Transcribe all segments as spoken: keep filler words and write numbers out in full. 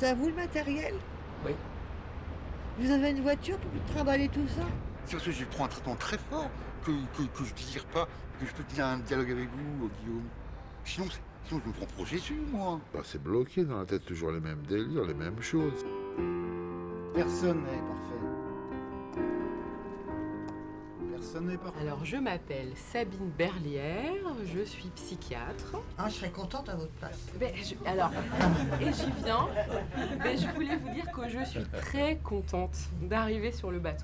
C'est à vous le matériel? Oui. Vous avez une voiture pour trimballer tout ça? C'est parce que je prends un traitement très fort que, que, que je ne désire pas que je peux tenir un dialogue avec vous, Guillaume. Sinon, sinon je me prends pour Jésus, moi. Bah, c'est bloqué dans la tête, toujours les mêmes délires, les mêmes choses. Personne n'est parfait. Personne n'est parfait. Alors, je m'appelle Sabine Berlière, je suis psychiatre. Ah, je serais contente à votre place. Ben, je, alors, et j'y viens, ben, je voulais vous dire que je suis très contente d'arriver sur le bateau.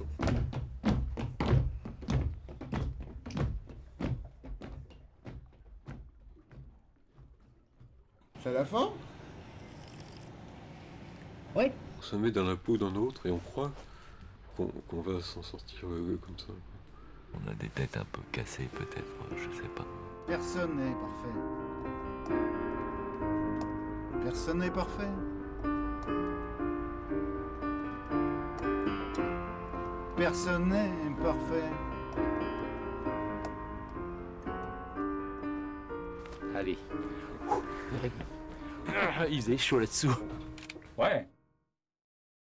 C'est la fin? Oui. On se met dans la peau d'un autre et on croit qu'on qu'on va s'en sortir euh, comme ça. On a des têtes un peu cassées peut-être, je sais pas. Personne n'est parfait. Personne n'est parfait. Personne n'est parfait. Allez. Il faisait chaud là-dessous. Ouais.